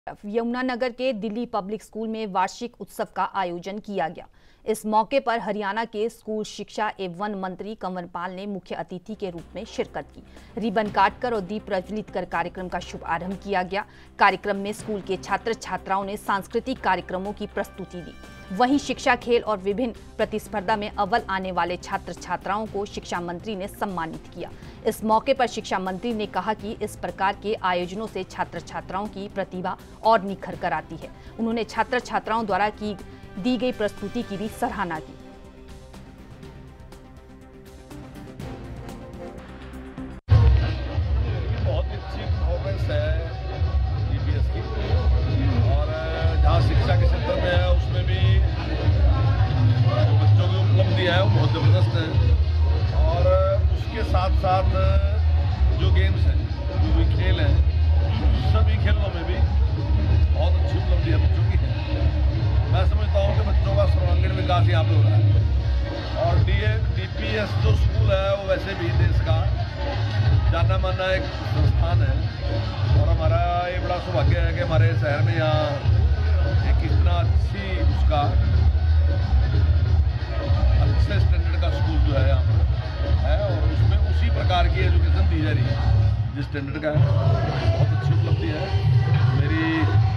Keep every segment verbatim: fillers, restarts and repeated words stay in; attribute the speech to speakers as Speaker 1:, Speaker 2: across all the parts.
Speaker 1: यमुनानगर के Delhi public school में वार्षिक उत्सव का आयोजन किया गया। इस मौके पर हरियाणा के स्कूल शिक्षा एवं वन मंत्री कंवर पाल ने मुख्य अतिथि के रूप में शिरकत की। रिबन काटकर और दीप प्रज्वलित कर कार्यक्रम का शुभारंभ किया गया। कार्यक्रम में स्कूल के छात्र छात्राओं ने सांस्कृतिक कार्यक्रमों की प्रस्तुति दी। वहीं शिक्षा, खेल और विभिन्न प्रतिस्पर्धा में अव्वल आने वाले छात्र छात्राओं को शिक्षा मंत्री ने सम्मानित किया। इस मौके पर शिक्षा मंत्री ने कहा कि इस प्रकार के आयोजनों से छात्र छात्राओं की प्रतिभा और निखर कर आती है। उन्होंने छात्र छात्राओं द्वारा की दी गई प्रस्तुति की भी सराहना की।
Speaker 2: बहुत अच्छी परफॉर्मेंस है डीपीएस की, और जहाँ शिक्षा के क्षेत्र में है उसमें भी बच्चों की उपलब्धि है वो बहुत ज़बरदस्त है। और उसके साथ साथ जो गेम्स हैं, जो भी खेल हैं, सभी खेलों में भी बहुत अच्छी उपलब्धि है बच्चों की है। मैं समझता हूँ कि बच्चों का सर्वांगीण विकास यहाँ पे हो रहा है। और डी डीपीएस जो स्कूल है वो वैसे भी देश का जाना माना एक संस्थान है, और हमारा ये बड़ा सौभाग्य है कि हमारे शहर में यहाँ एक इतना अच्छी उसका अच्छे स्टैंडर्ड का स्कूल जो है यहाँ पर है, और उसमें उसी प्रकार की एजुकेशन दी जा रही है जिस स्टैंडर्ड का है। बहुत अच्छी उपलब्धि है। मेरी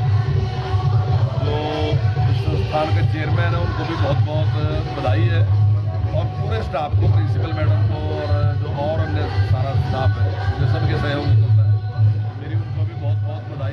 Speaker 2: जो संस्थान के चेयरमैन है उनको भी बहुत बहुत बधाई है, और पूरे स्टाफ को, प्रिंसिपल मैडम को और जो और अन्य सारा स्टाफ है, जो सबके सहयोग